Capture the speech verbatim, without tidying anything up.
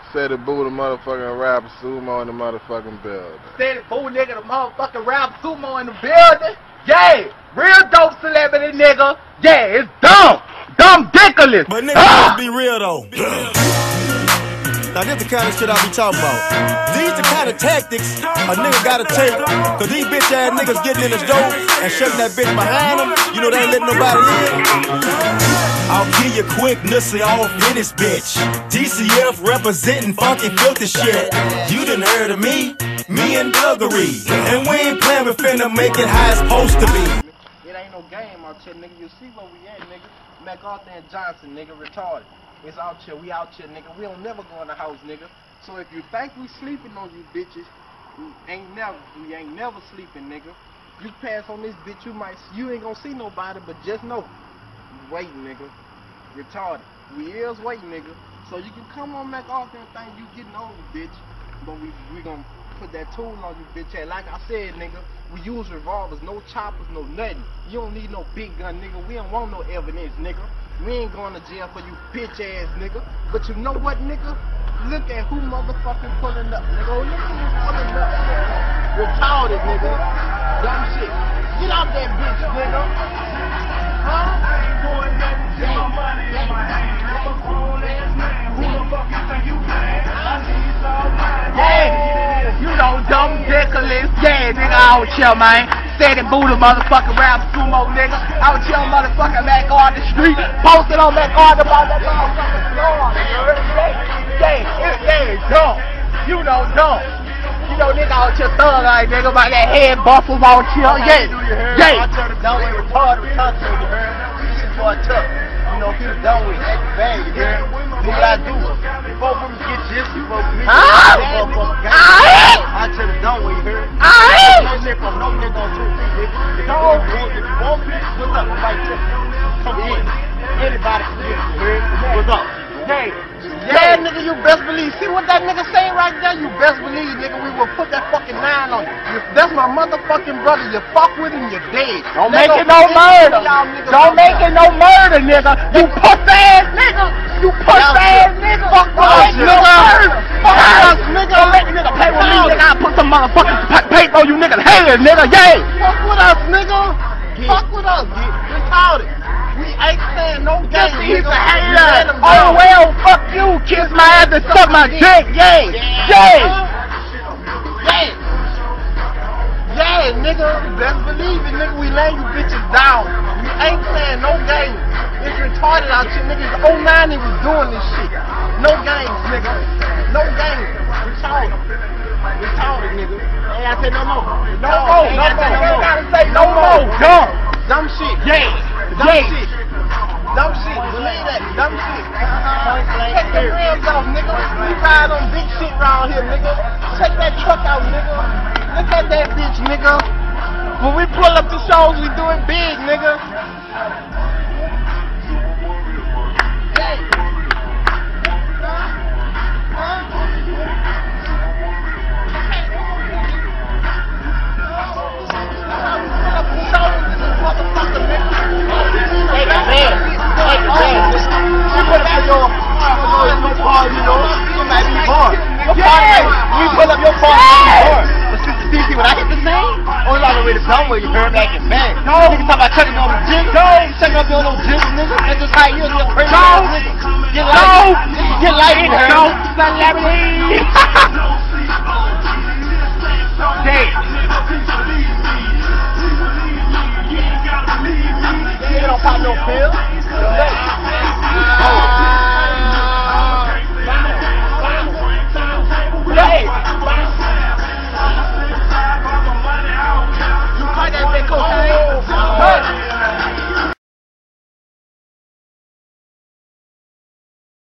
Said it boo the motherfucking rap sumo in the motherfucking building. Said it boo nigga the motherfucking rap sumo in the building. Yeah, real dope celebrity nigga. Yeah, it's dumb. Dumb dickless. But nigga, ah! Let's be real though. Be real. Now this the kind of shit I be talking about. These the kind of tactics a nigga gotta take. Cause these bitch ass niggas getting in the door and shutting that bitch behind them. You know they ain't letting nobody in. I'll kill you quick, nussy off in this bitch. D C F representing funky filthy shit. You done heard of me, me and Duggery. And we ain't playing, we finna make it how it's supposed to be. It ain't no game out here, nigga. You see where we at, nigga. MacArthur and Johnson, nigga, retarded. It's out here, we out here, nigga. We don't never go in the house, nigga. So if you think we sleeping on you bitches, we ain't never, we ain't never sleeping, nigga. You pass on this bitch, you might, you ain't gonna see nobody, but just know, you waiting, nigga. Retarded. We is waiting, nigga. So you can come on MacArthur and think you getting on the bitch, but we we gonna put that tool on you, bitch. And like I said, nigga, we use revolvers, no choppers, no nothing. You don't need no big gun, nigga. We don't want no evidence, nigga. We ain't going to jail for you bitch ass nigga. But you know what, nigga? Look at who motherfucking pulling up, nigga. Look at who's pulling up, nigga. Retarded, nigga. Dumb shit. Get out that bitch, nigga. Huh? I ain't doing nothing to my money in my hand. I'm a grown ass man. Who the fuck you think you playing? I need some money. Yeah. You know, dumb dickless. Yeah, nigga, I don't chill, man. Said it boo the motherfucking rap sumo, nigga. I was chillin' motherfucking MacArthur Street, posted on MacArthur about that motherfucking floor, nigga. Yeah, yeah, yeah, it's dumb. You know, dumb. You know, nigga out here thug like nigga, about that head bustles out here. Yeah, yeah. I turned it down with retarded, retarded, you heard? This is what I took. You know, if you done with it, bang, you heard? Do what I do. Before we get this, before we meet, I turned it down with you heard? No shit from no nigga on two feet, nigga. If you want, if you want me, what's up? I'm right there. Come in. Anybody can get it, you heard? What's up? Yeah. Yeah, nigga, you best believe. See what that nigga saying right there? You best believe, nigga, we will put that fucking nine on you. That's my motherfucking brother. You fuck with him, you're dead. Don't make it no murder. Don't make it no murder, nigga. You puss ass nigga. You puss ass nigga. Fuck with us, nigga. Fuck with us, nigga. Don't let the nigga play with me, nigga. I put some motherfucking paper on you niggas' head, nigga. Yeah. Fuck with us, nigga. Fuck with us. Retarded. We ain't saying no game, he's a hater. Oh well, fuck you, kiss my ass and suck my dick, yeah, yeah, yeah, yeah, nigga, best believe it, nigga, we lay you bitches down. We ain't saying no games. It's retarded out here, nigga. It's oh nine he was doing this shit. No games, nigga. No games. Retarded. Retarded, nigga. Ain't gotta say no more. No more, no more. Ain't gotta say no more. Dumb. Dumb shit. Yeah. Dumb yeah. shit. Dumb shit. Believe that. Dumb shit. Take the rims off, nigga. We ride on big shit around here, nigga. Check that truck out, nigga. Look at that bitch, nigga. When we pull up the shows, we do it big, nigga. You pull up your car, but since the D C when I hit the scene, only like a way to come where you heard back and bang. No, niggas talk about checking on the gym. No, checking up on no gym, nigga. That's just how you is, you're crazy. No, get light, get light in her. No, celebrity.